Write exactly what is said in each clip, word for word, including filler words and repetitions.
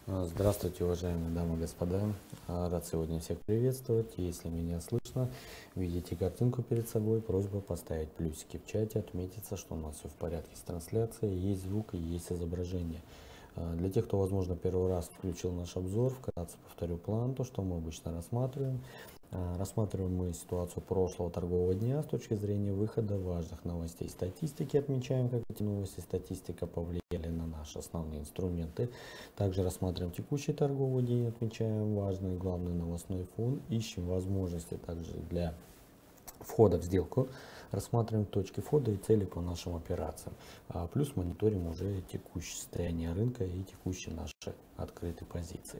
А, Здравствуйте, уважаемые дамы и господа. А, Рад сегодня всех приветствовать. Если меня слышно, видите картинку перед собой, просьба поставить плюсики в чате, отметиться, что у нас все в порядке с трансляцией, есть звук и есть изображение. А, Для тех, кто, возможно, первый раз включил наш обзор, вкратце повторю план, то, что мы обычно рассматриваем. А, Рассматриваем мы ситуацию прошлого торгового дня с точки зрения выхода важных новостей статистики. Отмечаем, как эти новости статистика повлияли на наши основные инструменты. Также рассматриваем текущий торговый день, отмечаем важный главный новостной фон, ищем возможности также для входа в сделку, рассматриваем точки входа и цели по нашим операциям. А плюс мониторим уже текущее состояние рынка и текущие наши открытые позиции.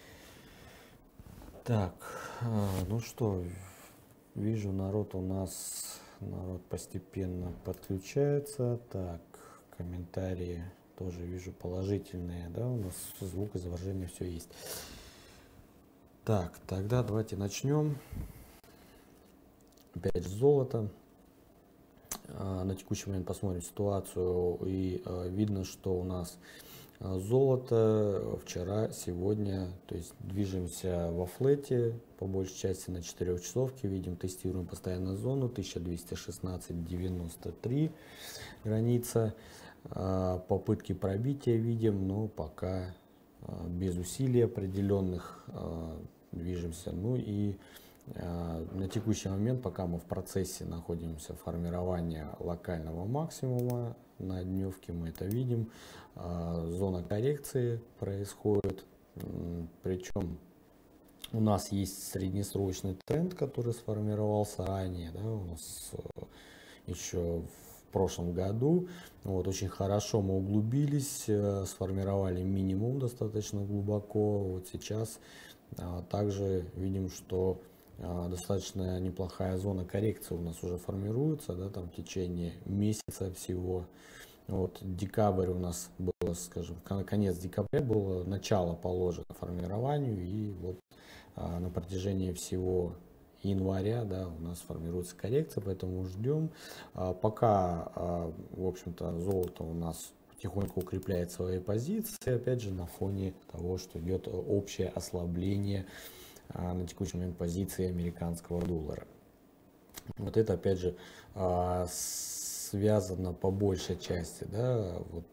Так, ну что, вижу, народ у нас, народ постепенно подключается. Так, комментарии тоже вижу положительные, да, у нас звук, изображение, все есть. Так, тогда давайте начнем. Опять же золото. На текущий момент посмотрим ситуацию, и видно, что у нас золото вчера, сегодня, то есть движемся во флете, по большей части на четырехчасовке, видим, тестируем постоянно зону тысяча двести шестнадцать девяносто три граница, попытки пробития видим, но пока без усилий определенных движемся. Ну и на текущий момент, пока мы в процессе находимся формирования локального максимума, на дневке мы это видим, зона коррекции происходит, причем у нас есть среднесрочный тренд, который сформировался ранее, да, у нас еще в прошлом году. Вот, очень хорошо мы углубились, сформировали минимум достаточно глубоко. Вот сейчас также видим, что достаточно неплохая зона коррекции у нас уже формируется, да, там в течение месяца всего. Вот декабрь у нас было, скажем, конец декабря было начало положено формированию, и вот а, на протяжении всего января, да, у нас формируется коррекция, поэтому ждем. А, пока, а, в общем-то, золото у нас потихоньку укрепляет свои позиции, опять же, на фоне того, что идет общее ослабление а, на текущий момент позиции американского доллара. Вот это, опять же, а, связано по большей части, да, вот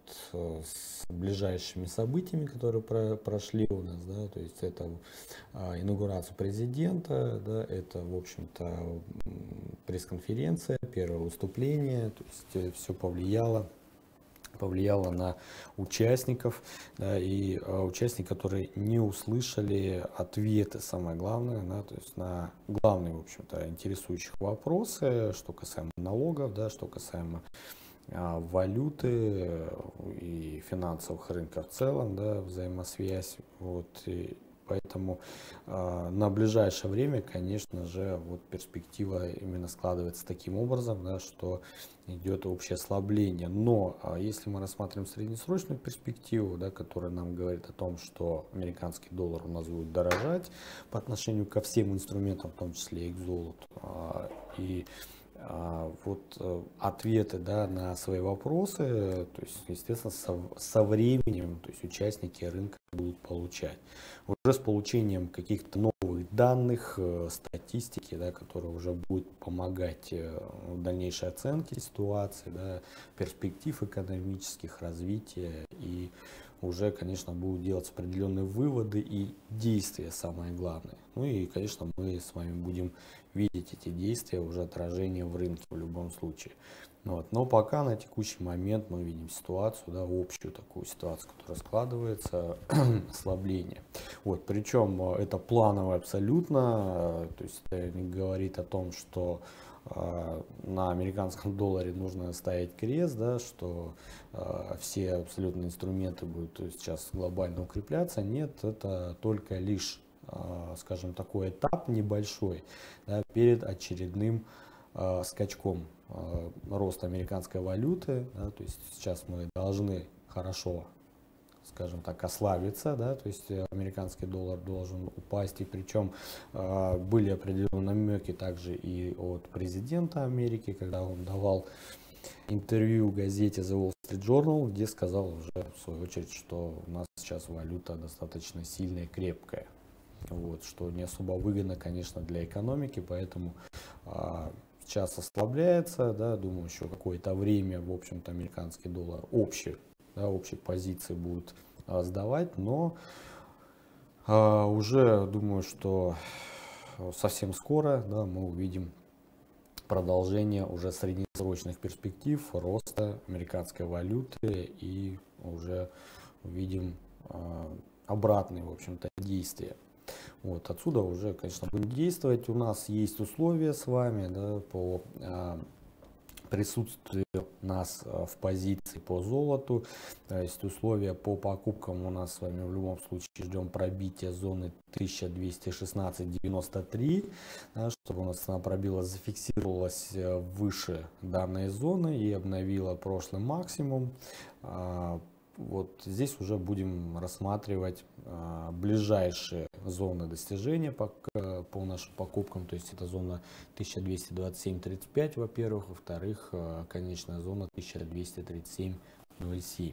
с ближайшими событиями, которые про, прошли у нас, да, то есть это а, инаугурация президента, да, это, в общем-то, пресс-конференция, первое выступление, то есть все повлияло повлияло на участников, да, и а, участники, которые не услышали ответы, самое главное, да, то есть на главные, в общем-то, интересующих вопросы, что касаемо налогов, да, что касаемо а, валюты и финансовых рынков в целом, да, взаимосвязь, вот, и поэтому э, на ближайшее время, конечно же, вот перспектива именно складывается таким образом, да, что идет общее ослабление. Но э, если мы рассматриваем среднесрочную перспективу, да, которая нам говорит о том, что американский доллар у нас будет дорожать по отношению ко всем инструментам, в том числе и к золоту, э, и вот ответы, да, на свои вопросы, то есть, естественно, со, со временем, то есть участники рынка будут получать. Уже с получением каких-то новых данных, статистики, да, которая уже будет помогать в дальнейшей оценке ситуации, да, перспектив экономических, развития, и уже, конечно, будут делаться определенные выводы и действия, самое главное. Ну и, конечно, мы с вами будем видеть эти действия, уже отражение в рынке в любом случае. Вот. Но пока на текущий момент мы видим ситуацию, да, общую такую ситуацию, которая складывается, ослабление. Вот. Причем это планово абсолютно, то есть это не говорит о том, что э, на американском долларе нужно ставить крест, да, что э, все абсолютно инструменты будут сейчас глобально укрепляться. Нет, это только лишь, скажем, такой этап небольшой, да, перед очередным э, скачком э, роста американской валюты, да, то есть сейчас мы должны хорошо, скажем так, ослабиться, да, то есть американский доллар должен упасть, и причем э, были определенные намеки также и от президента Америки, когда он давал интервью газете The Wall Street Journal, где сказал уже в свою очередь, что у нас сейчас валюта достаточно сильная, крепкая. Вот, что не особо выгодно, конечно, для экономики, поэтому а, сейчас ослабляется, да, думаю, еще какое-то время, в общем-то, американский доллар общий, да, общей позиции будет а, сдавать, но а, уже думаю, что совсем скоро, да, мы увидим продолжение уже среднесрочных перспектив роста американской валюты и уже увидим а, обратные, в общем-то, действия. Вот, отсюда уже, конечно, будем действовать. У нас есть условия с вами, да, по а, присутствию нас а, в позиции по золоту. То есть условия по покупкам у нас с вами в любом случае ждем пробития зоны тысяча двести шестнадцать девяносто три, да, чтобы у нас она пробила, зафиксировалась выше данной зоны и обновила прошлый максимум. А, Вот здесь уже будем рассматривать а, ближайшие зоны достижения по, по нашим покупкам. То есть это зона тысяча двести двадцать семь тридцать пять, во-первых, во-вторых, а, конечная зона тысяча двести тридцать семь ноль семь.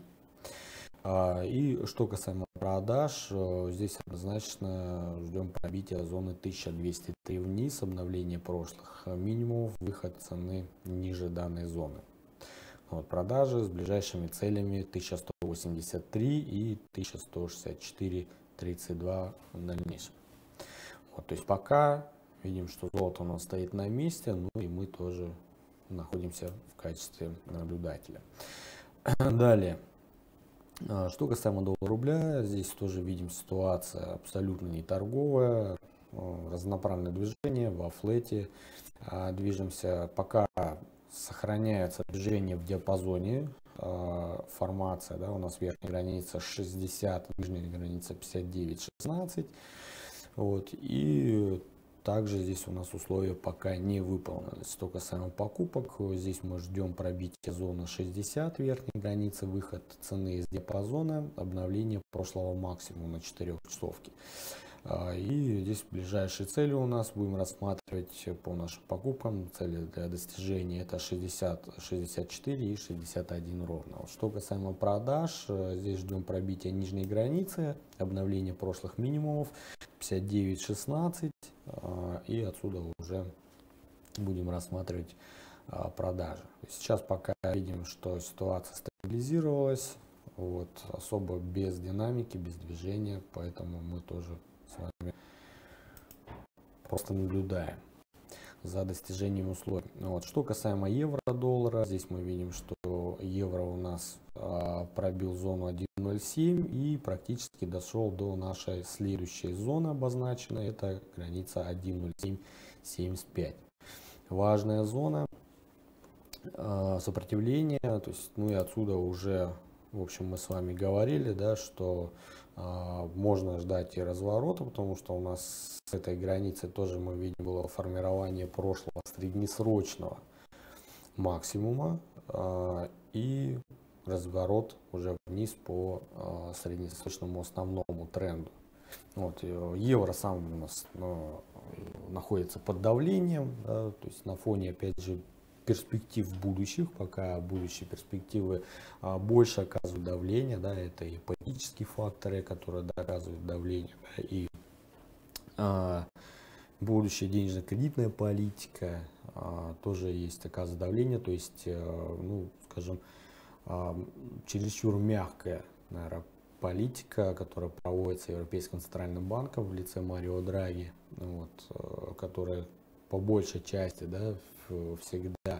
А, и что касаемо продаж, а, здесь однозначно ждем пробития зоны тысяча двести три вниз, обновление прошлых минимумов, выход цены ниже данной зоны. Вот, продажи с ближайшими целями тысяча сто восемьдесят три и тысяча сто шестьдесят четыре тридцать два в дальнейшем. Вот, то есть пока видим, что золото у нас стоит на месте, ну и мы тоже находимся в качестве наблюдателя. Далее, что касаемо доллара-рубля, здесь тоже видим ситуация абсолютно не торговая, разнонаправленное движение во флете, движемся пока. Сохраняется движение в диапазоне, э, формация, да, у нас верхняя граница шестьдесят, нижняя граница пятьдесят девять шестнадцать. Вот, и также здесь у нас условия пока не выполнились. Что касаемо покупок, здесь мы ждем пробития зоны шестьдесят, верхней границы, выход цены из диапазона, обновление прошлого максимума на четырехчасовке. И здесь ближайшие цели у нас будем рассматривать по нашим покупкам. Цели для достижения это шестьдесят, шестьдесят четыре и шестьдесят один ровно. Что касаемо продаж, здесь ждем пробития нижней границы, обновление прошлых минимумов пятьдесят девять шестнадцать, и отсюда уже будем рассматривать продажи. Сейчас пока видим, что ситуация стабилизировалась, вот, особо без динамики, без движения, поэтому мы тоже с вами просто наблюдаем за достижением условий. Вот. Что касаемо евро-доллара, здесь мы видим, что евро у нас а, пробил зону один ноль семь и практически дошел до нашей следующей зоны обозначенной, это граница один ноль семь семьдесят пять. Важная зона а, сопротивления, то есть, ну и отсюда уже, в общем, мы с вами говорили, да, что а, можно ждать и разворота, потому что у нас с этой границы тоже мы видим было формирование прошлого среднесрочного максимума а, и разворот уже вниз по а, среднесрочному основному тренду. Вот, евро сам у нас ну, находится под давлением, да, то есть на фоне, опять же, перспектив будущих, пока будущие перспективы а, больше оказывают давление, да, это и политические факторы, которые доказывают давление, да, и а, будущая денежно-кредитная политика а, тоже есть, оказывает давление, то есть, а, ну, скажем, а, чересчур мягкая, наверное, политика, которая проводится Европейским центральным банком в лице Марио Драги, вот, а, которая по большей части, да, всегда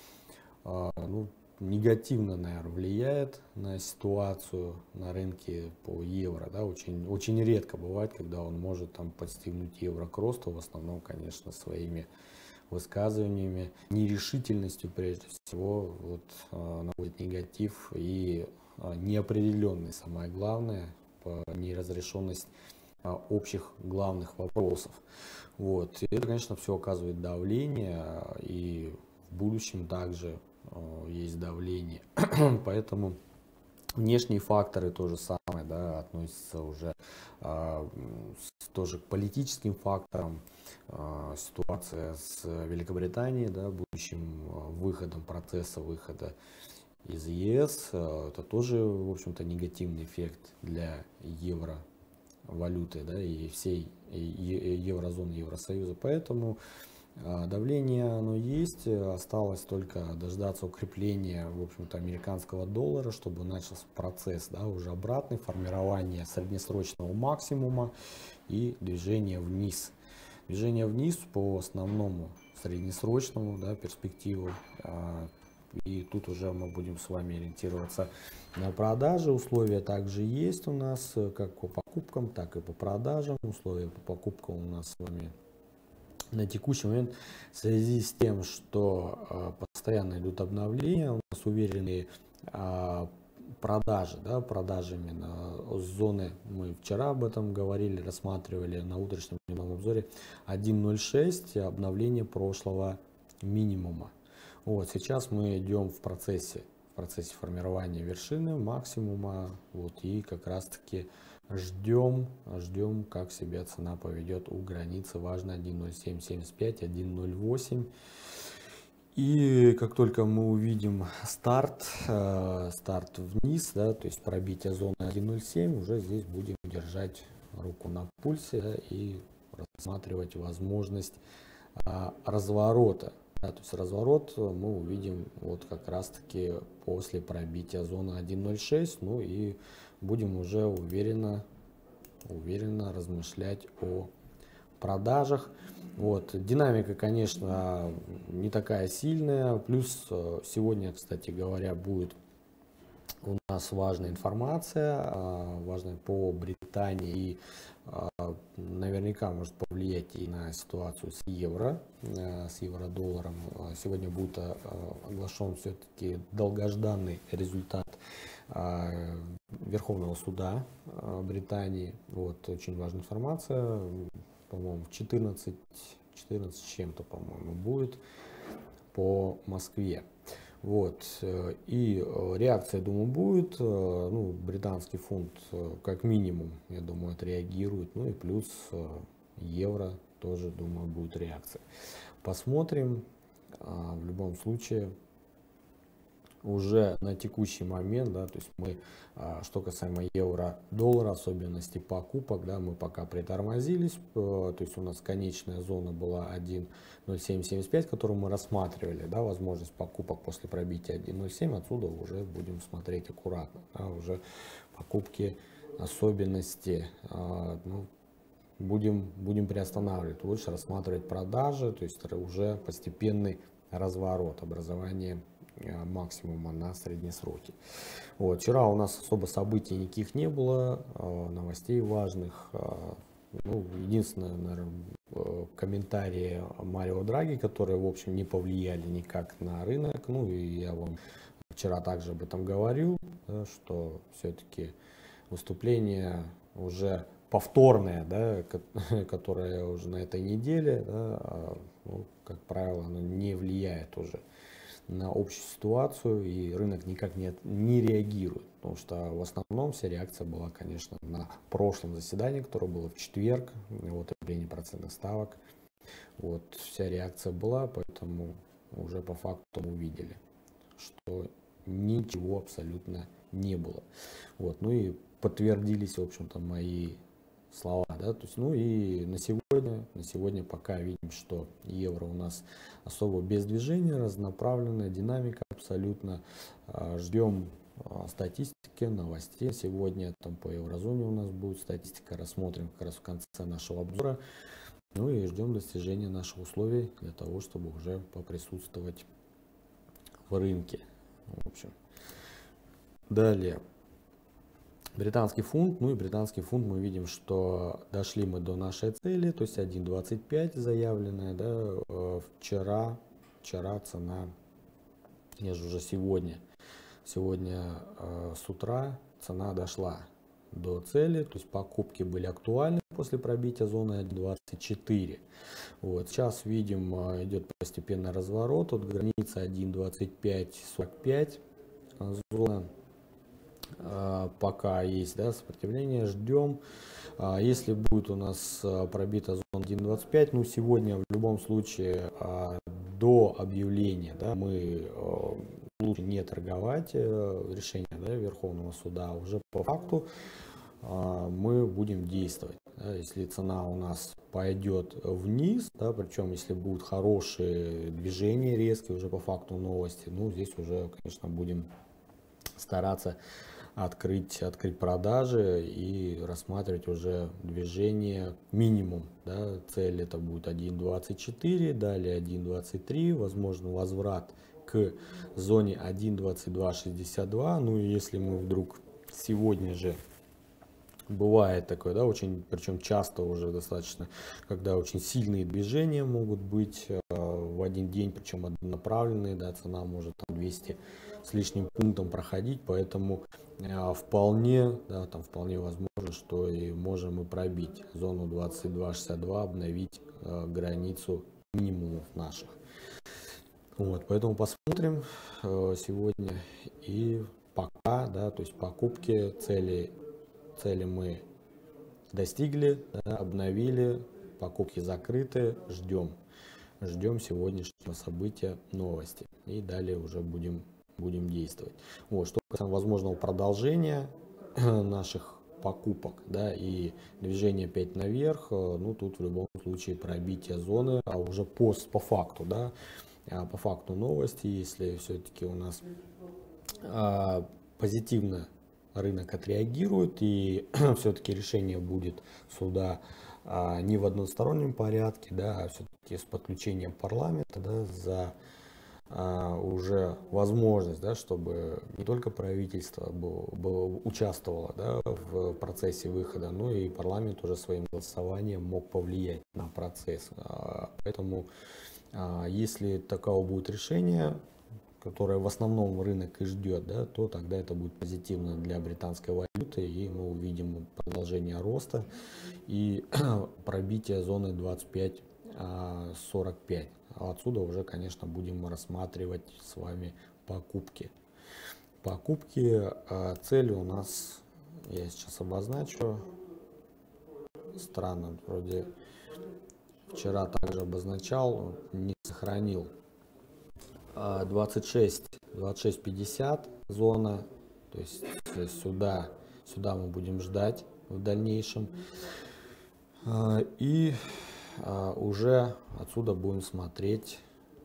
ну, негативно, наверное, влияет на ситуацию на рынке по евро. Да. Очень, очень редко бывает, когда он может там подстегнуть евро к росту, в основном, конечно, своими высказываниями, нерешительностью прежде всего вот, наводит негатив и неопределенность, самое главное, неразрешенность общих главных вопросов. Вот. И это, конечно, все оказывает давление, и в будущем также э, есть давление. Поэтому Внешние факторы то же самое, да, относятся уже а, с, тоже к политическим факторам. А, ситуация с Великобританией, да, будущим а, выходом, процесса выхода из ЕС, а, это тоже, в общем-то, негативный эффект для евро валюты, да, и всей и, и, еврозоны, Евросоюза. Поэтому давление оно есть, осталось только дождаться укрепления, в общем-то, американского доллара, чтобы начался процесс, да, уже обратный, формирование среднесрочного максимума и движение вниз. Движение вниз по основному среднесрочному, да, перспективу. И тут уже мы будем с вами ориентироваться на продажи. Условия также есть у нас как по покупкам, так и по продажам. Условия по покупкам у нас с вами на текущий момент, в связи с тем, что э, постоянно идут обновления, у нас уверенные э, продажи, да, продажи именно с зоны, мы вчера об этом говорили, рассматривали на утреннем обзоре, один ноль шесть, обновление прошлого минимума. Вот, сейчас мы идем в процессе, в процессе формирования вершины, максимума, вот, и как раз таки Ждем, ждем, как себя цена поведет у границы. Важно один ноль семь семьдесят пять, один ноль восемь. И как только мы увидим старт, э, старт вниз, да, то есть пробитие зоны один ноль семь, уже здесь будем держать руку на пульсе, да, и рассматривать возможность э, разворота. Да, то есть разворот мы увидим вот как раз таки после пробития зоны один ноль шесть, ну и будем уже уверенно, уверенно размышлять о продажах. Вот. Динамика, конечно, не такая сильная. Плюс сегодня, кстати говоря, будет у нас важная информация, важная по Британии, и наверняка может повлиять и на ситуацию с евро, с евро-долларом. Сегодня будет оглашен все-таки долгожданный результат Верховного суда Британии. Вот, очень важная информация, по-моему, в четырнадцать, четырнадцать с чем-то, по-моему, будет по Москве. Вот, и реакция, думаю, будет. Ну, британский фунт как минимум, я думаю, отреагирует. Ну и плюс евро тоже, думаю, будет реакция. Посмотрим. В любом случае, уже на текущий момент, да, то есть мы, что касаемо евро-доллара, особенности покупок, да, мы пока притормозились, то есть у нас конечная зона была один ноль семь семьдесят пять, которую мы рассматривали, да, возможность покупок после пробития один ноль семь, отсюда уже будем смотреть аккуратно, да, уже покупки, особенности, ну, будем, будем приостанавливать, лучше рассматривать продажи, то есть уже постепенный разворот, образование максимума на средние сроки. Вот. Вчера у нас особо событий никаких не было, новостей важных. Ну, единственное, наверное, комментарии Марио Драги, которые, в общем, не повлияли никак на рынок. Ну, и я вам вчера также об этом говорил, да, что все-таки выступление уже повторное, да, которое уже на этой неделе, да, ну, как правило, оно не влияет уже на общую ситуацию, и рынок никак не, не реагирует, потому что в основном вся реакция была, конечно, на прошлом заседании, которое было в четверг, вот объявление процентных ставок, вот вся реакция была, поэтому уже по факту мы увидели, что ничего абсолютно не было. Вот, ну и подтвердились, в общем-то, мои слова, да, то есть, ну и на сегодня, на сегодня пока видим, что евро у нас особо без движения, разнонаправленная динамика абсолютно. Ждем статистики, новостей. Сегодня там по еврозоне у нас будет статистика, рассмотрим как раз в конце нашего обзора. Ну и ждем достижения наших условий для того, чтобы уже поприсутствовать в рынке. В общем, далее. Британский фунт, ну и британский фунт мы видим, что дошли мы до нашей цели, то есть один двадцать пять заявленная, да, вчера, вчера цена, я же уже сегодня, сегодня э, с утра цена дошла до цели, то есть покупки были актуальны после пробития зоны один двадцать четыре. Вот, сейчас видим, идет постепенный разворот от границы один двадцать пять сорок пять, зона пока есть, да, сопротивление, ждем. Если будет у нас пробита зона один двадцать пять, ну сегодня в любом случае до объявления, да, мы лучше не торговать, решение, да, Верховного суда, уже по факту мы будем действовать. Да, если цена у нас пойдет вниз, да, причем если будут хорошие движения резкие уже по факту новости, ну здесь уже, конечно, будем стараться открыть, открыть продажи и рассматривать уже движение минимум. Да, цель это будет один двадцать четыре, далее один двадцать три, возможно возврат к зоне один двадцать два шестьдесят два. Ну и если мы вдруг сегодня же, бывает такое, да, очень, причем часто уже достаточно, когда очень сильные движения могут быть э, в один день, причем однонаправленные, да, цена может там двести с лишним пунктом проходить, поэтому э, вполне, да, там вполне возможно, что и можем и пробить зону двадцать два шестьдесят два, обновить э, границу минимумов наших. Вот, поэтому посмотрим э, сегодня и пока, да, то есть покупки, цели Цели мы достигли, да, обновили, покупки закрыты, ждем. Ждем сегодняшнего события, новости. И далее уже будем, будем действовать. Вот, что касается возможного продолжения наших покупок, да, и движение опять наверх, ну тут в любом случае пробитие зоны, а уже по, по факту, да, по факту новости, если все-таки у нас а, позитивно рынок отреагирует и все-таки решение будет суда а, не в одностороннем порядке, да, а все-таки с подключением парламента, да, за а, уже возможность, да, чтобы не только правительство было, было, участвовало, да, в процессе выхода, но и парламент уже своим голосованием мог повлиять на процесс. А, поэтому а, если таково будет решение, которое в основном рынок и ждет, да, то тогда это будет позитивно для британской валюты, и мы увидим продолжение роста и пробитие зоны двадцать пять сорок пять. Отсюда уже, конечно, будем рассматривать с вами покупки. Покупки, цели у нас, я сейчас обозначу, странно, вроде вчера также обозначал, не сохранил. двадцать шесть пятьдесят зона, то есть сюда, сюда мы будем ждать в дальнейшем. И уже отсюда будем смотреть,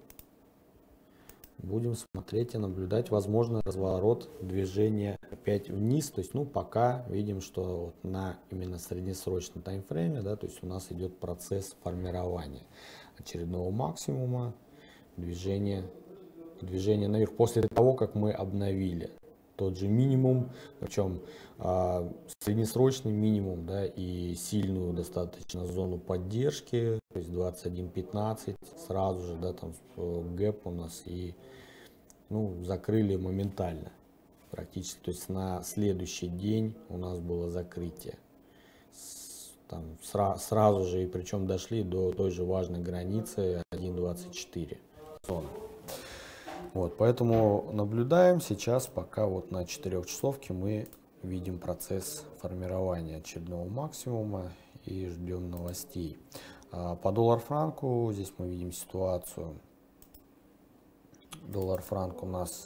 будем смотреть и наблюдать возможный разворот движения опять вниз. То есть, ну, пока видим, что вот на именно среднесрочном таймфрейме, да, то есть у нас идет процесс формирования очередного максимума, движения движение наверх после того, как мы обновили тот же минимум, причем а, среднесрочный минимум, да, и сильную достаточно зону поддержки, то есть двадцать один пятнадцать, сразу же, да, там гэп у нас и, ну, закрыли моментально практически, то есть на следующий день у нас было закрытие. Там сра сразу же, и причем дошли до той же важной границы один двадцать четыре зона. Вот, поэтому наблюдаем сейчас, пока вот на четырехчасовке мы видим процесс формирования очередного максимума и ждем новостей. По доллар-франку здесь мы видим ситуацию. Доллар-франк у нас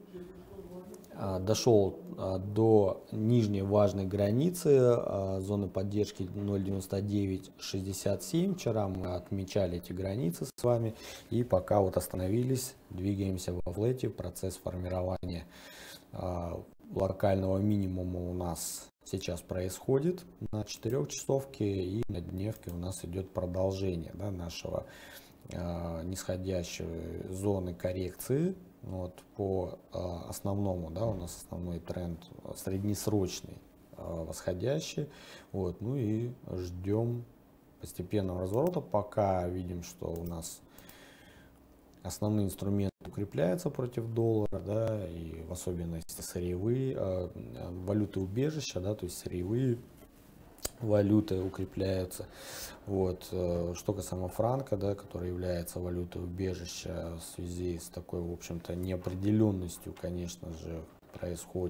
дошел до нижней важной границы зоны поддержки ноль девяносто девять шестьдесят семь. Вчера мы отмечали эти границы с вами, и пока вот остановились, двигаемся во флете. Процесс формирования локального минимума у нас сейчас происходит на четырехчасовке, и на дневке у нас идет продолжение, да, нашего нисходящей зоны коррекции. Вот, по э, основному, да, у нас основной тренд среднесрочный, э, восходящий. Вот, ну и ждем постепенного разворота, пока видим, что у нас основные инструменты укрепляются против доллара, да, и в особенности сырьевые, э, валюты убежища, да, то есть сырьевые валюты укрепляются. Вот. Что касаемо франка, да, который является валютой убежища, в связи с такой, в общем-то, неопределенностью, конечно же, происходит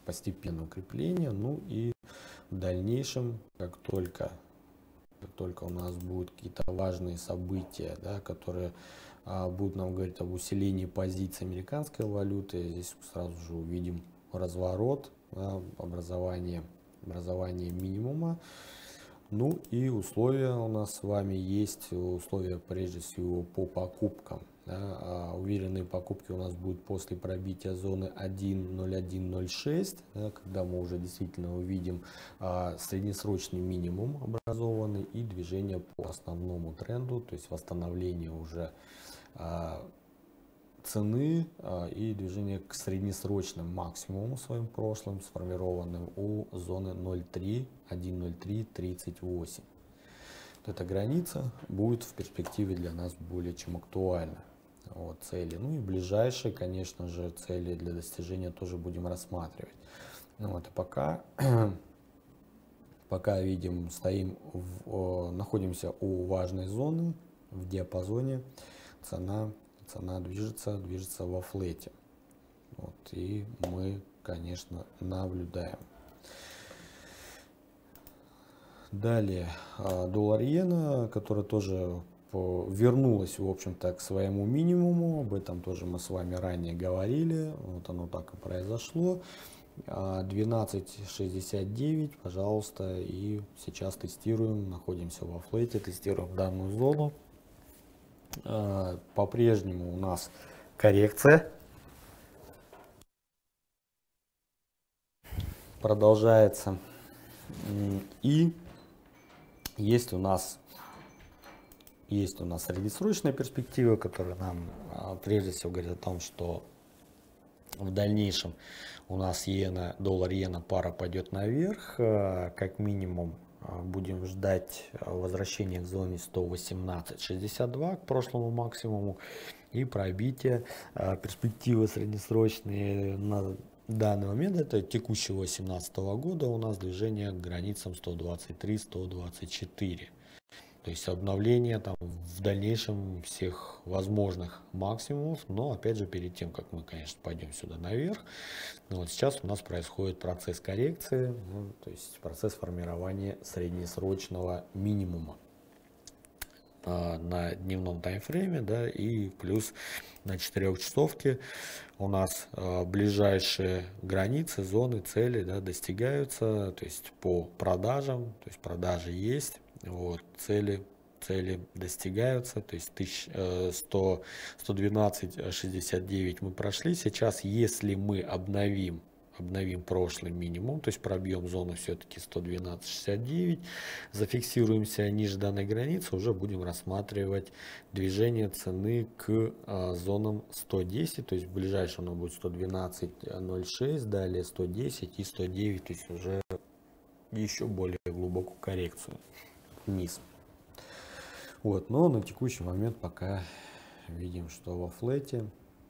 постепенное укрепление. Ну и в дальнейшем, как только, как только у нас будут какие-то важные события, да, которые а, будут нам говорить об усилении позиций американской валюты, здесь сразу же увидим разворот, да, образование, образование минимума. Ну и условия у нас с вами есть, условия прежде всего по покупкам. Да, а уверенные покупки у нас будут после пробития зоны один ноль один ноль шесть, да, когда мы уже действительно увидим а, среднесрочный минимум образованный и движение по основному тренду, то есть восстановление уже а, цены а, и движение к среднесрочным максимуму своим прошлым, сформированным у зоны ноль три один ноль три тридцать восемь. Эта граница будет в перспективе для нас более чем актуальна. Вот, цели. Ну и ближайшие, конечно же, цели для достижения тоже будем рассматривать. Вот, и пока, пока видим, стоим, в, находимся у важной зоны, в диапазоне, цена, цена движется, движется во флете. Вот, и мы, конечно, наблюдаем. Далее доллар-иена, который тоже вернулась, в общем-то, к своему минимуму. Об этом тоже мы с вами ранее говорили. Вот оно так и произошло. двенадцать шестьдесят девять, пожалуйста. И сейчас тестируем, находимся во флете, тестируем данную зону. По-прежнему у нас коррекция продолжается. И есть у нас Есть у нас среднесрочная перспектива, которая нам прежде всего говорит о том, что в дальнейшем у нас иена, доллар-иена пара пойдет наверх. Как минимум будем ждать возвращения к зоне сто восемнадцать шестьдесят два, к прошлому максимуму, и пробитие перспективы среднесрочные на данный момент, это текущего две тысячи восемнадцатого года, у нас движение к границам сто двадцать три сто двадцать четыре. То есть обновление там в дальнейшем всех возможных максимумов, но опять же перед тем, как мы, конечно, пойдем сюда наверх, вот сейчас у нас происходит процесс коррекции, ну, то есть процесс формирования среднесрочного минимума а, на дневном таймфрейме, да, и плюс на четырехчасовке у нас а, ближайшие границы, зоны, цели, да, достигаются, то есть по продажам, то есть продажи есть. Вот, цели, цели достигаются, то есть сто двенадцать шестьдесят девять мы прошли. Сейчас, если мы обновим, обновим прошлый минимум, то есть пробьем зону все-таки сто двенадцать шестьдесят девять, зафиксируемся ниже данной границы, уже будем рассматривать движение цены к а, зонам сто десять, то есть ближайшее оно будет сто двенадцать ноль шесть, далее сто десять и сто девять, то есть уже еще более глубокую коррекцию вниз. Вот, но на текущий момент пока видим, что во флете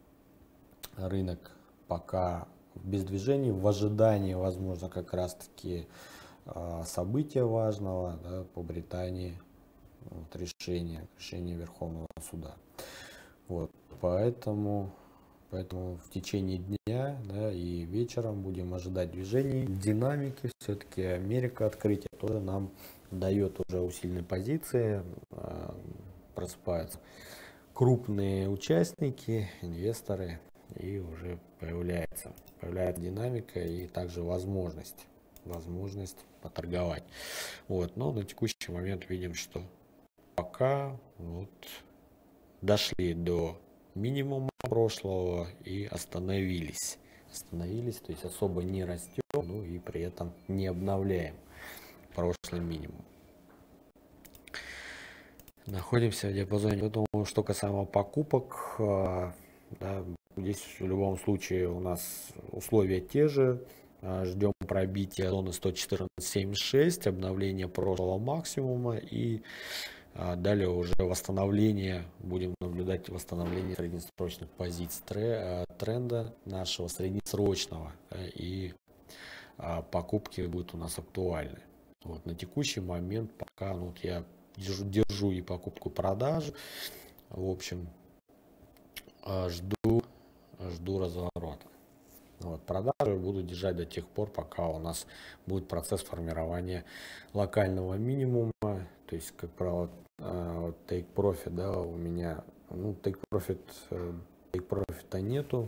рынок пока без движений, в ожидании, возможно, как раз таки э, события важного, да, по Британии, вот, решение, решение Верховного суда. Вот, поэтому, поэтому в течение дня, да, и вечером будем ожидать движений, динамики. Все-таки Америка, открытие тоже нам дает уже усиленные позиции, просыпаются крупные участники, инвесторы, и уже появляется, появляется динамика и также возможность, возможность поторговать. Вот, но на текущий момент видим, что пока вот дошли до минимума прошлого и остановились. Остановились, то есть особо не растем, ну и при этом не обновляем прошлый минимум. Находимся в диапазоне. Поэтому, что касаемо покупок, да, здесь в любом случае у нас условия те же. Ждем пробития зоны сто четырнадцать семьдесят шесть, обновление прошлого максимума, и далее уже восстановление, будем наблюдать восстановление среднесрочных позиций тренда нашего среднесрочного, и покупки будут у нас актуальны. Вот, на текущий момент пока, ну, вот я держу, держу и покупку, и продажу. В общем, жду, жду разворота. Вот, продажи буду держать до тех пор, пока у нас будет процесс формирования локального минимума. То есть, как правило, вот take profit, да, у меня, ну, take profit, take profit нету,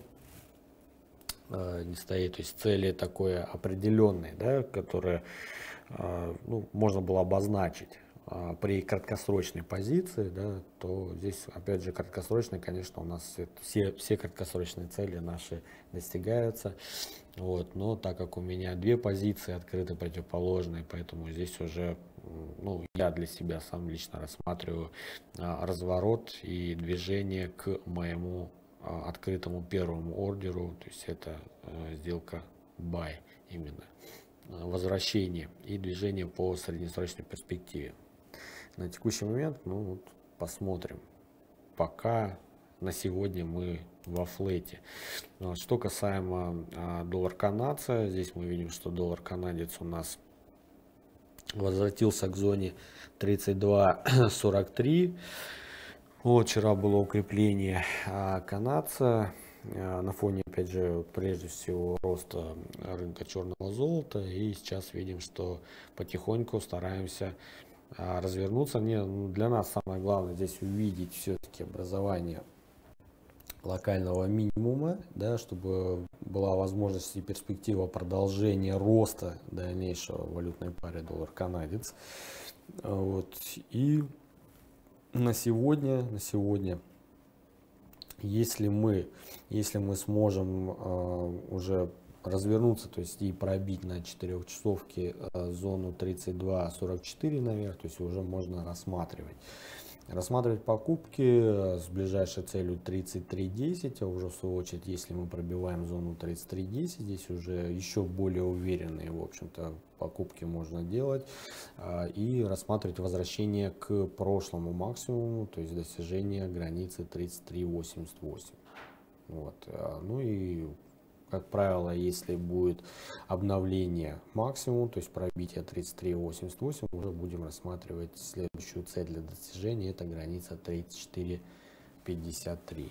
не стоит. То есть цели такое определенные, да, которые, ну, можно было обозначить при краткосрочной позиции, да, то здесь, опять же, краткосрочные, конечно, у нас все, все краткосрочные цели наши достигаются. Вот, но так как у меня две позиции открыты противоположные, поэтому здесь уже, ну, я для себя сам лично рассматриваю а, разворот и движение к моему а, открытому первому ордеру, то есть это а, сделка buy именно, возвращение и движение по среднесрочной перспективе. На текущий момент, ну, вот посмотрим. Пока на сегодня мы во флете. Что касаемо а, доллар канадца, здесь мы видим, что доллар канадец у нас возвратился к зоне тридцать два сорок три. Вот вчера было укрепление а, канадца а, на фоне, опять же, прежде всего роста рынка черного золота. И сейчас видим, что потихоньку стараемся развернуться. Мне, для нас самое главное здесь увидеть все-таки образование локального минимума, да, чтобы была возможность и перспектива продолжения роста дальнейшего в валютной паре доллар-канадец. Вот. И на сегодня, на сегодня, если мы, если мы сможем э, уже развернуться, то есть и пробить на четырехчасовке э, зону тридцать два сорок четыре наверх, то есть уже можно рассматривать. Рассматривать покупки с ближайшей целью тридцать три десять, а уже в свою очередь, если мы пробиваем зону тридцать три десять, здесь уже еще более уверенные, в общем-то, покупки можно делать и рассматривать возвращение к прошлому максимуму, то есть достижение границы тридцать три восемьдесят восемь. Вот. Ну и, как правило, если будет обновление максимум, то есть пробитие тридцать три восемьдесят восемь, уже будем рассматривать следующую цель для достижения, это граница тридцать четыре пятьдесят три.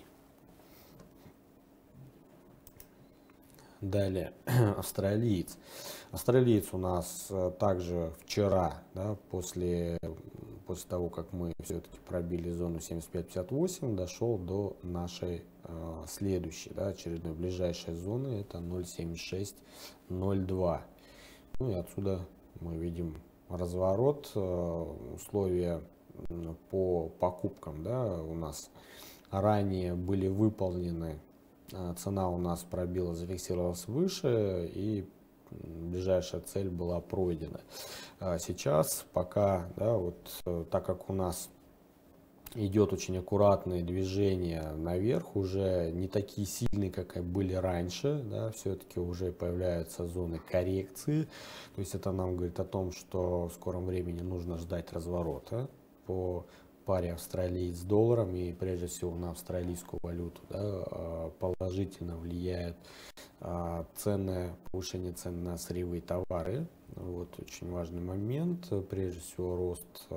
Далее, австралиец. Австралиец у нас также вчера, да, после, после того, как мы все-таки пробили зону семьдесят пять пятьдесят восемь, дошел до нашей э, следующей, да, очередной ближайшей зоны, это ноль семьдесят шесть ноль два. Ну и отсюда мы видим разворот, э, условия по покупкам, да, у нас ранее были выполнены. Цена у нас пробила, зафиксировалась выше, и ближайшая цель была пройдена. Сейчас пока, да, вот так как у нас идет очень аккуратное движение наверх, уже не такие сильные, как и были раньше, да, все-таки уже появляются зоны коррекции, то есть это нам говорит о том, что в скором времени нужно ждать разворота по паре австралиец с долларом, и прежде всего на австралийскую валюту, да, положительно влияет цены, повышение цен на сырьевые товары. Вот очень важный момент, прежде всего рост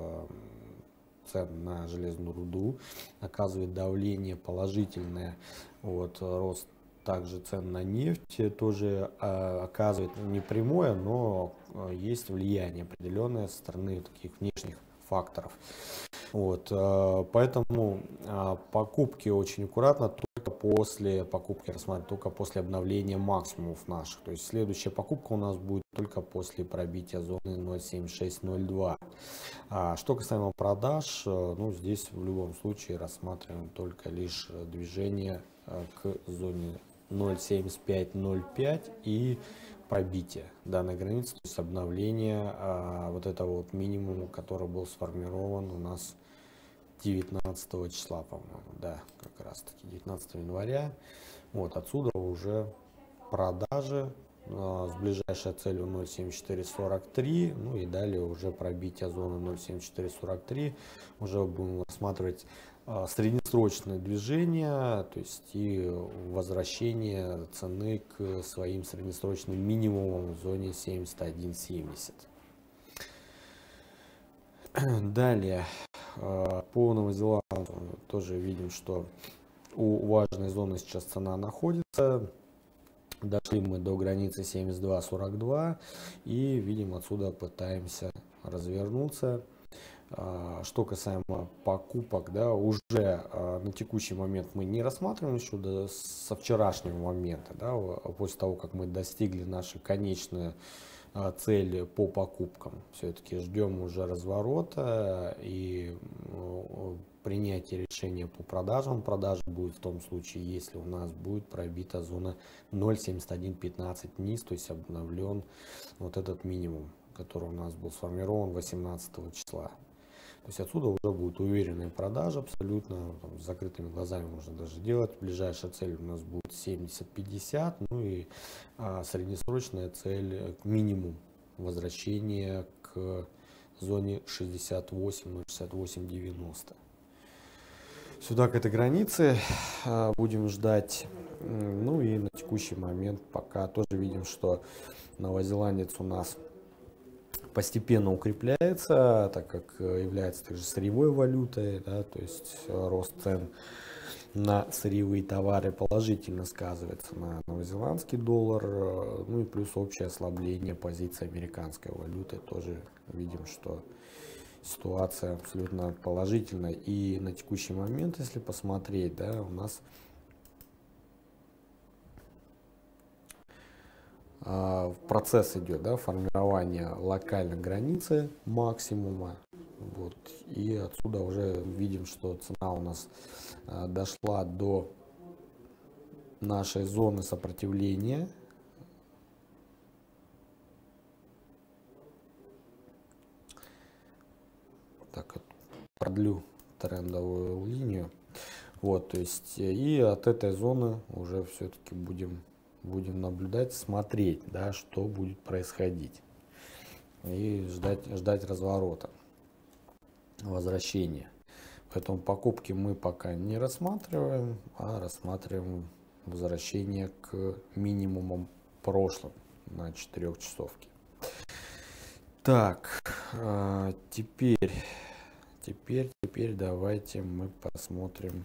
цен на железную руду оказывает давление положительное. Вот, рост также цен на нефть тоже а, оказывает не прямое, но есть влияние определенное со стороны таких внешних факторов. Вот, поэтому покупки очень аккуратно, только после покупки рассматривать, только после обновления максимумов наших. То есть следующая покупка у нас будет только после пробития зоны ноль семьдесят шесть ноль два. Что касаемо продаж, ну здесь в любом случае рассматриваем только лишь движение к зоне ноль семьдесят пять ноль пять и пробитие данной границы, то есть обновление а, вот этого вот минимума, который был сформирован у нас девятнадцатого числа, по-моему, да, как раз таки девятнадцатого января. Вот отсюда уже продажи а, с ближайшей целью ноль семьдесят четыре сорок три, ну и далее уже пробитие зоны ноль семьдесят четыре сорок три, уже будем рассматривать среднесрочное движение, то есть и возвращение цены к своим среднесрочным минимумам в зоне семьдесят один семьдесят. Далее по Новозеландию тоже видим, что у важной зоны сейчас цена находится. Дошли мы до границы семьдесят два сорок два и, видим, отсюда пытаемся развернуться. Что касаемо покупок, да, уже на текущий момент мы не рассматриваем еще до, со вчерашнего момента, да, после того, как мы достигли нашей конечной цели по покупкам. Все-таки ждем уже разворота и принятие решения по продажам. Продажа будет в том случае, если у нас будет пробита зона ноль семьдесят один пятнадцать низ, то есть обновлен вот этот минимум, который у нас был сформирован восемнадцатого числа. То есть отсюда уже будет уверенная продажа абсолютно, там, с закрытыми глазами можно даже делать. Ближайшая цель у нас будет семьдесят пятьдесят, ну и а, среднесрочная цель минимум возвращения к зоне шестьдесят восемь шестьдесят восемь девяносто. Сюда к этой границе а, будем ждать. Ну и на текущий момент пока тоже видим, что новозеландец у нас постепенно укрепляется, так как является также сырьевой валютой, да, то есть рост цен на сырьевые товары положительно сказывается на новозеландский доллар, ну и плюс общее ослабление позиции американской валюты, тоже видим, что ситуация абсолютно положительная. И на текущий момент, если посмотреть, да, у нас процесс идет, да, формирование локальной границы максимума, вот, и отсюда уже видим, что цена у нас а, дошла до нашей зоны сопротивления. Так, продлю трендовую линию, вот, то есть, и от этой зоны уже все-таки будем будем наблюдать, смотреть, да, что будет происходить, и ждать, ждать разворота, возвращения. Поэтому покупки мы пока не рассматриваем, а рассматриваем возвращение к минимумам прошлым на четырехчасовке. Так, теперь, теперь, теперь давайте мы посмотрим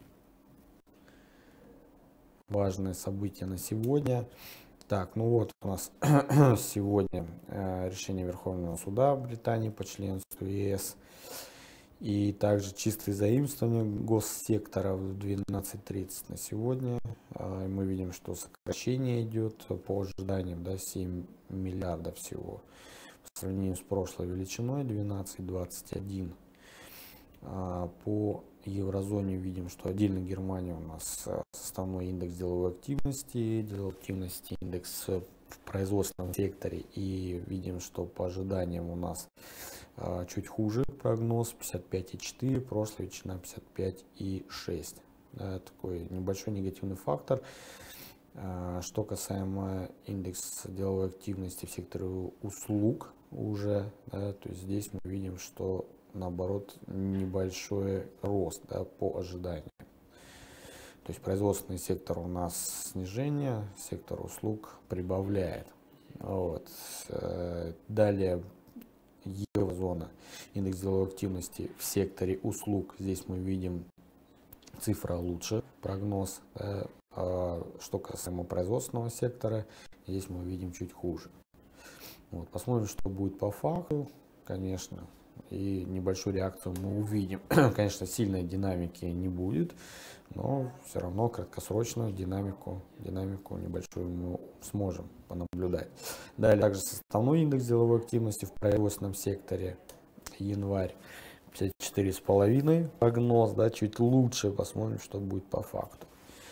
важное событие на сегодня. Так, ну вот у нас сегодня э, решение Верховного суда Британии по членству ЕС. И также чистые заимствования госсектора в двенадцать тридцать на сегодня. Э, мы видим, что сокращение идет по ожиданиям, да, семь миллиардов всего. По сравнению с прошлой величиной двенадцать двадцать один. Э, по еврозоне видим, что отдельно Германия у нас составной индекс деловой активности, деловой активности индекс в производственном секторе, и видим, что по ожиданиям у нас а, чуть хуже прогноз пятьдесят пять и четыре, прошлая величина пятьдесят пять и шесть. Да, такой небольшой негативный фактор. А, что касаемо индекса деловой активности в секторе услуг уже, да, то есть здесь мы видим, что наоборот небольшой рост, да, по ожиданиям. То есть производственный сектор у нас снижение, сектор услуг прибавляет. Вот. Далее еврозона, индекс деловой активности в секторе услуг. Здесь мы видим цифра лучше, прогноз. Да. Что касаемо производственного сектора, здесь мы видим чуть хуже. Вот. Посмотрим, что будет по факту, конечно. И небольшую реакцию мы увидим. Конечно, сильной динамики не будет, но все равно краткосрочную динамику, динамику небольшую мы сможем понаблюдать. Далее также составной индекс деловой активности в производственном секторе январь пятьдесят четыре с половиной прогноз, да, чуть лучше. Посмотрим, что будет по факту.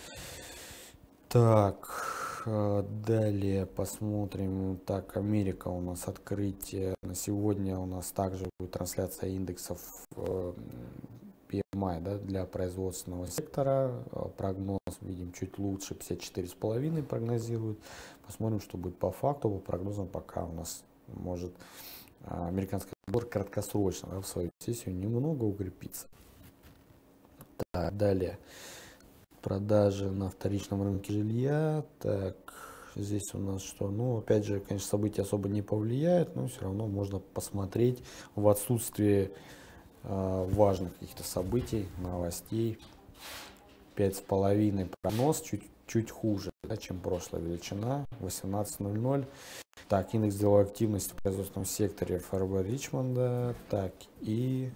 Так. Далее посмотрим. Так, Америка у нас открытие. На сегодня у нас также будет трансляция индексов пи эм ай, да, для производственного сектора. Прогноз видим чуть лучше, пятьдесят четыре с половиной прогнозируют. Посмотрим, что будет по факту. По прогнозам пока у нас может американский доллар краткосрочно, да, в свою сессию немного укрепиться. Так, далее. Продажи на вторичном рынке жилья. Так, здесь у нас что? Ну, опять же, конечно, события особо не повлияют, но все равно можно посмотреть в отсутствии э, важных каких-то событий, новостей. пять с половиной прогноз, чуть, чуть хуже, да, чем прошлая величина, восемнадцать ноль ноль. Так, индекс деловой активности в производственном секторе эф эр бэ Ричмонда. Так, и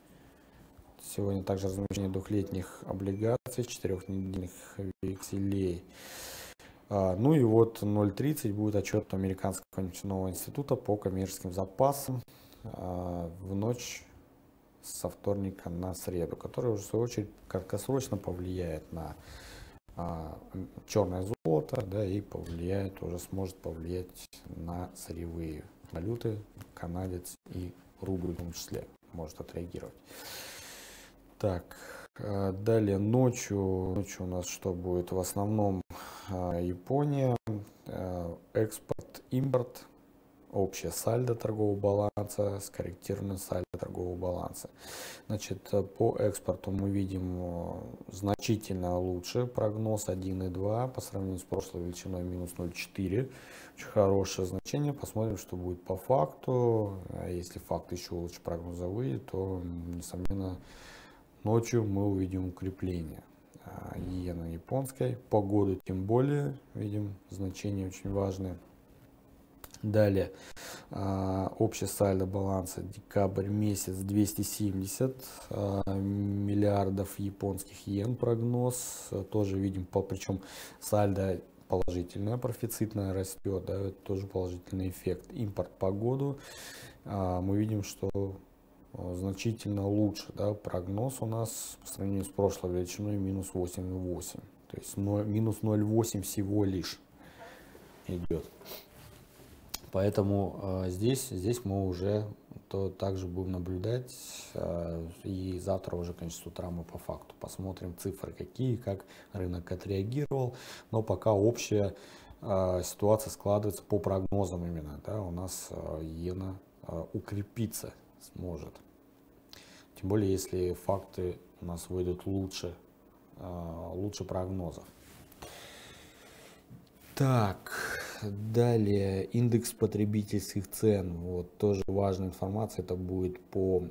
сегодня также размещение двухлетних облигаций, четырехнедельных векселей. А, ну и вот ноль тридцать будет отчет Американского нефтяного института по коммерческим запасам а, в ночь со вторника на среду, который уже в свою очередь краткосрочно повлияет на а, черное золото, да, и повлияет, уже сможет повлиять на сырьевые валюты, канадец и рубль в том числе может отреагировать. Так, а, далее ночью, ночью у нас что будет? В основном а, Япония, а, экспорт, импорт, общее сальдо торгового баланса, скорректированное сальдо торгового баланса. Значит, по экспорту мы видим значительно лучше прогноз один и два по сравнению с прошлой величиной минус ноль целых четыре десятых. Очень хорошее значение. Посмотрим, что будет по факту. А если факт еще лучше прогноза выйдет, то, несомненно, ночью мы увидим укрепление иены японской. Погоду тем более видим значение очень важное. Далее, общее сальдо баланса декабрь месяц двести семьдесят миллиардов японских йен прогноз. Тоже видим, причем сальдо положительное, профицитное растет, да, это тоже положительный эффект. Импорт по году мы видим, что значительно лучше, да, прогноз у нас по сравнению с прошлой величиной минус восемь целых восемь десятых. То есть минус ноль целых восемь десятых всего лишь идет. Поэтому э, здесь, здесь мы уже то также будем наблюдать. Э, и завтра уже, конечно, с утра мы по факту посмотрим цифры какие, как рынок отреагировал. Но пока общая э, ситуация складывается по прогнозам именно. Да, у нас э, иена э, укрепиться сможет. Тем более, если факты у нас выйдут лучше, э, лучше прогнозов. Так, далее индекс потребительских цен. Вот тоже важная информация. Это будет по,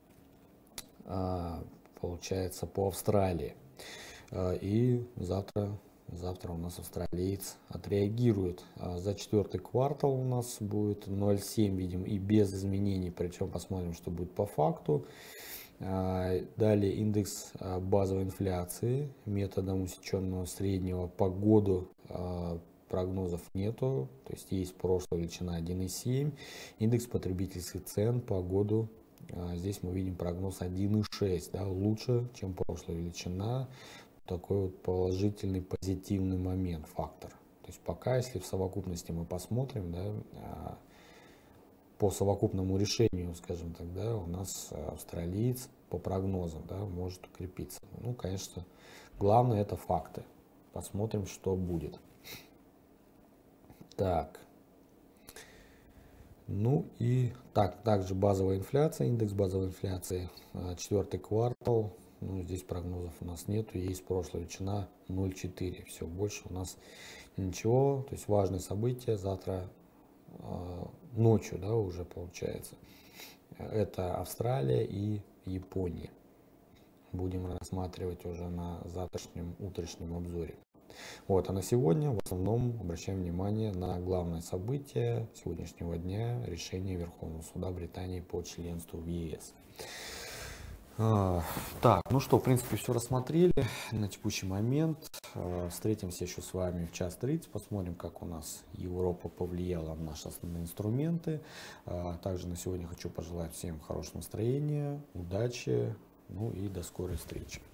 получается, по Австралии. И завтра, завтра у нас австралиец отреагирует. За четвертый квартал у нас будет ноль целых семь десятых, видим, и без изменений. Причем посмотрим, что будет по факту. Далее индекс базовой инфляции методом усеченного среднего по году. Прогнозов нету, то есть есть прошлая величина один и семь. Индекс потребительских цен по году, здесь мы видим прогноз один и шесть, да, лучше, чем прошлая величина. Такой вот положительный, позитивный момент, фактор. То есть пока, если в совокупности мы посмотрим, да, по совокупному решению, скажем так, да, у нас австралиец по прогнозам, да, может укрепиться. Ну, конечно, главное это факты. Посмотрим, что будет. Так, ну и так, также базовая инфляция, индекс базовой инфляции, четвертый квартал, ну, здесь прогнозов у нас нету, есть прошлая величина ноль целых четыре десятых, все, больше у нас ничего, то есть важное событие завтра э, ночью, да, уже получается, это Австралия и Япония, будем рассматривать уже на завтрашнем утреннем обзоре. Вот, а на сегодня в основном обращаем внимание на главное событие сегодняшнего дня, решение Верховного суда Британии по членству в е эс. А, так, ну что, в принципе, все рассмотрели на текущий момент. А, встретимся еще с вами в час тридцать, посмотрим, как у нас Европа повлияла на наши основные инструменты. А, также на сегодня хочу пожелать всем хорошего настроения, удачи, ну и до скорой встречи.